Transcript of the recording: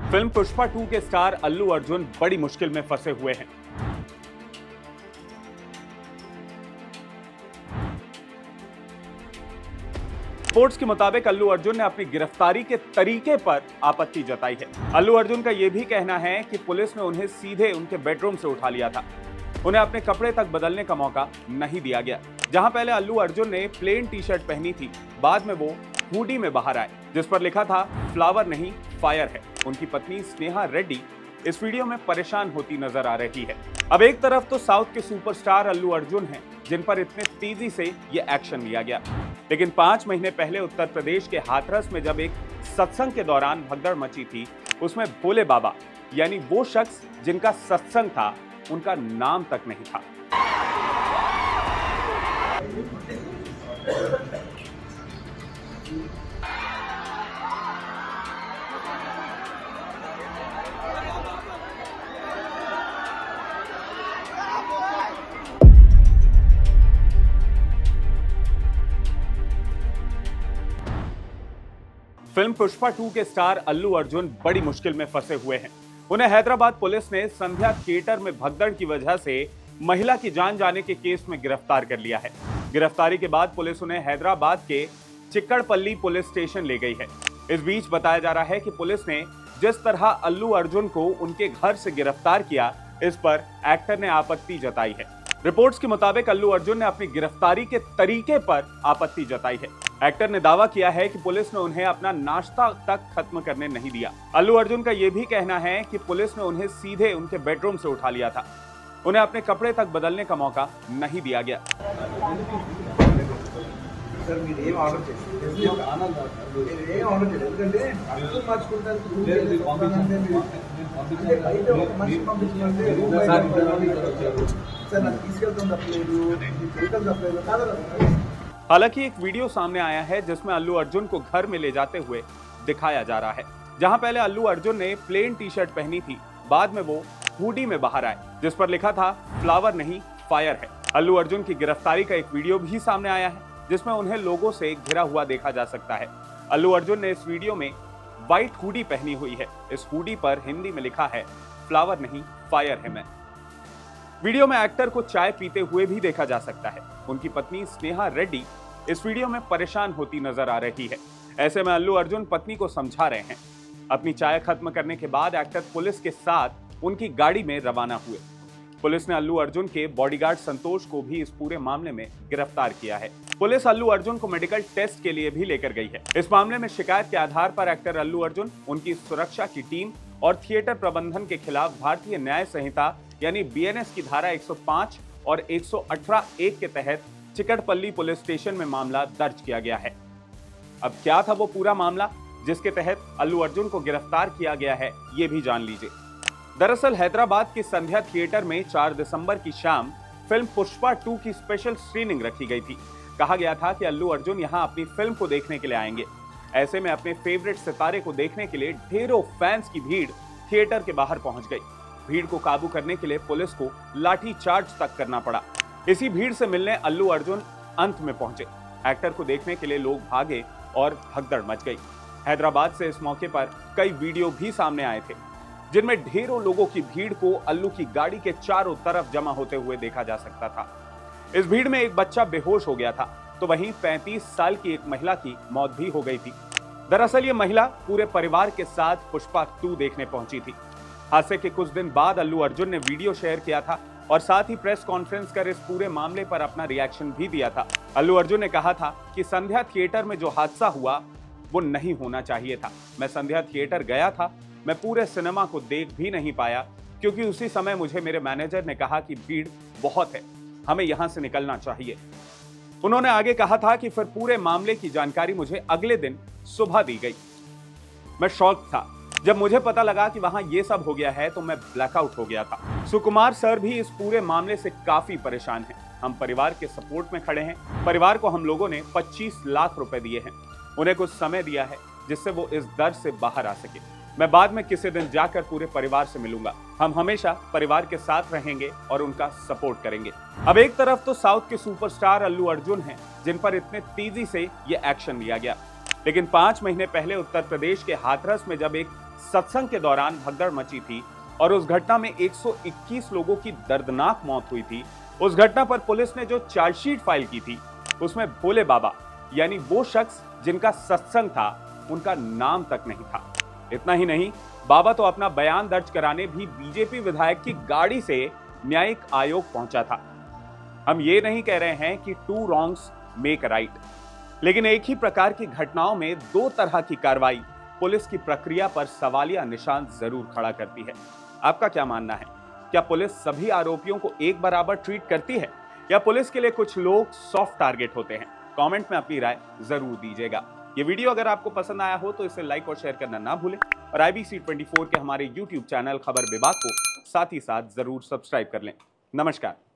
Film Pushpa 2 के star Allu Arjun बड़ी मुश्किल में फंसे हुए हैं। रिपोर्ट्स के मुताबिक अल्लू अर्जुन ने अपनी गिरफ्तारी के तरीके पर आपत्ति जताई है। अल्लू अर्जुन का यह भी कहना है कि पुलिस ने उन्हें सीधे उनके बेडरूम से उठा लिया था। उन्हें अपने कपड़े तक बदलने का मौका नहीं दिया गया। जहां पहले अल्लू अर्जुन ने प्लेन टी शर्ट पहनी थी, बाद में वो हुडी में बाहर आए जिस पर लिखा था फ्लावर नहीं फायर है। उनकी पत्नी स्नेहा रेड्डी इस वीडियो में परेशान होती नजर आ रही है। अब एक तरफ तो साउथ के सुपरस्टार अल्लू अर्जुन हैं, जिन पर इतने तेजी से ये एक्शन लिया गया, लेकिन 5 महीने पहले उत्तर प्रदेश के हाथरस में जब एक सत्संग के दौरान भगदड़ मची थी, उसमें भोले बाबा यानी वो शख्स जिनका सत्संग था, उनका नाम तक नहीं था। फिल्म पुष्पा 2 के स्टार अल्लू अर्जुन बड़ी मुश्किल में फंसे हुए हैं। उन्हें हैदराबाद पुलिस ने संध्या थिएटर में भगदड़ की वजह से महिला की जान जाने के केस में गिरफ्तार कर लिया है। गिरफ्तारी के बाद पुलिस उन्हें हैदराबाद के चिक्कड़पल्ली पुलिस स्टेशन ले गई है। इस बीच बताया जा रहा है कि पुलिस ने जिस तरह अल्लू अर्जुन को उनके घर से गिरफ्तार किया, इस पर एक्टर ने आपत्ति जताई है। रिपोर्ट्स के मुताबिक अल्लू अर्जुन ने अपनी गिरफ्तारी के तरीके पर आपत्ति जताई है। एक्टर ने दावा किया है कि पुलिस ने उन्हें अपना नाश्ता तक खत्म करने नहीं दिया। अल्लू अर्जुन का यह भी कहना है कि पुलिस ने उन्हें सीधे उनके बेडरूम से उठा लिया था। उन्हें अपने कपड़े तक बदलने का मौका नहीं दिया गया। हालांकि एक वीडियो सामने आया है जिसमें अल्लू अर्जुन को घर में ले जाते हुए दिखाया जा रहा है। जहां पहले अल्लू अर्जुन ने प्लेन टी शर्ट पहनी थी, बाद में वो हुडी में बाहर आए जिस पर लिखा था फ्लावर नहीं फायर है। अल्लू अर्जुन की गिरफ्तारी का एक वीडियो भी सामने आया है जिसमें उन्हें लोगों से घिरा हुआ देखा जा सकता है। अल्लू अर्जुन ने इस वीडियो में व्हाइट हुडी पहनी हुई है। इस हुडी पर हिंदी में लिखा है फ्लावर नहीं फायर है मैं। वीडियो में एक्टर को चाय पीते हुए भी देखा जा सकता है। उनकी पत्नी स्नेहा रेड्डी इस वीडियो में परेशान होती नजर आ रही है। ऐसे में अल्लू अर्जुन पत्नी को समझा रहे हैं। अपनी चाय खत्म करने के बाद एक्टर पुलिस के साथ उनकी गाड़ी में रवाना हुए। पुलिस ने अल्लू अर्जुन के बॉडीगार्ड संतोष को भी इस पूरे मामले में गिरफ्तार किया है। पुलिस अल्लू अर्जुन को मेडिकल टेस्ट के लिए भी लेकर गई है। इस मामले में शिकायत के आधार पर एक्टर अल्लू अर्जुन, उनकी सुरक्षा की टीम और थिएटर प्रबंधन के खिलाफ भारतीय न्याय संहिता यानी बीएनएस की धारा 105 और 118(1) के तहत चिक्कड़पल्ली पुलिस स्टेशन में मामला दर्ज किया गया है। अब क्या था वो पूरा मामला जिसके तहत अल्लू अर्जुन को गिरफ्तार किया गया है, ये भी जान लीजिए। दरअसल हैदराबाद की संध्या थिएटर में 4 दिसंबर की शाम फिल्म पुष्पा 2 की स्पेशल स्क्रीनिंग रखी गई थी। कहा गया था कि अल्लू अर्जुन यहां अपनी फिल्म को देखने के लिए आएंगे। ऐसे में अपने फेवरेट सितारे को देखने के लिए ढेरों फैंस की भीड़ थिएटर के बाहर पहुंच गई। भीड़ को काबू करने के लिए पुलिस को लाठी चार्ज तक करना पड़ा। इसी भीड़ से मिलने अल्लू अर्जुन अंत में पहुंचे। एक्टर को देखने के लिए लोग भागे और भगदड़ मच गई। हैदराबाद से इस मौके पर कई वीडियो भी सामने आए थे जिनमें ढेरों लोगों की भीड़ को अल्लू की गाड़ी के चारों तरफ जमा होते हुए देखा जा सकता था। इस भीड़ में एक बच्चा बेहोश हो गया था, तो वहीं 35 साल की एक महिला की मौत भी हो गई थी। दरअसल ये महिला पूरे परिवार के साथ पुष्पा 2 देखने पहुंची थी। हादसे के कुछ दिन बाद अल्लू अर्जुन ने वीडियो शेयर किया था और साथ ही प्रेस कॉन्फ्रेंस कर इस पूरे मामले पर अपना रिएक्शन भी दिया था। अल्लू अर्जुन ने कहा था कि संध्या थिएटर में जो हादसा हुआ वो नहीं होना चाहिए था। मैं संध्या थिएटर गया था, मैं पूरे सिनेमा को देख भी नहीं पाया क्योंकि उसी समय मुझे मेरे मैनेजर ने कहा कि भीड़ बहुत है, हमें यहां से निकलना चाहिए। उन्होंने आगे कहा था कि फिर पूरे मामले की जानकारी मुझे अगले दिन सुबह दी गई। मैं शॉक था। जब मुझे पता लगा कि वहां ये सब हो गया है तो मैं ब्लैकआउट हो गया था। सुकुमार सर भी इस पूरे मामले से काफी परेशान हैं। हम परिवार के सपोर्ट में खड़े हैं। परिवार को हम लोगों ने 25 लाख रुपए दिए हैं। उन्हें कुछ समय दिया है जिससे वो इस दर्द से बाहर आ सके। मैं बाद में किसी दिन जाकर पूरे परिवार से मिलूंगा। हम हमेशा परिवार के साथ रहेंगे और उनका सपोर्ट करेंगे। अब एक तरफ तो साउथ के सुपरस्टार अल्लू अर्जुन हैं, जिन पर इतने तेजी से ये एक्शन लिया गया, लेकिन 5 महीने पहले उत्तर प्रदेश के हाथरस में जब एक सत्संग के दौरान भगदड़ मची थी और उस घटना में 121 लोगों की दर्दनाक मौत हुई थी, उस घटना पर पुलिस ने जो चार्जशीट फाइल की थी उसमें भोले बाबा यानी वो शख्स जिनका सत्संग था उनका नाम तक नहीं था। इतना ही नहीं, बाबा तो अपना बयान दर्ज कराने भी बीजेपी विधायक की गाड़ी से न्यायिक आयोग पहुंचा था। हम ये नहीं कह रहे हैं कि टू रॉन्ग्स मेक राइट, लेकिन एक ही प्रकार की घटनाओं में दो तरह की कार्रवाई पुलिस की प्रक्रिया पर सवालिया निशान जरूर खड़ा करती है। आपका क्या मानना है? क्या पुलिस सभी आरोपियों को एक बराबर ट्रीट करती है या पुलिस के लिए कुछ लोग सॉफ्ट टारगेट होते हैं? कमेंट में अपनी राय जरूर दीजिएगा। ये वीडियो अगर आपको पसंद आया हो तो इसे लाइक और शेयर करना ना भूलें और IBC 24 के हमारे YouTube चैनल खबर विभाग को साथ ही साथ जरूर सब्सक्राइब कर लें। नमस्कार।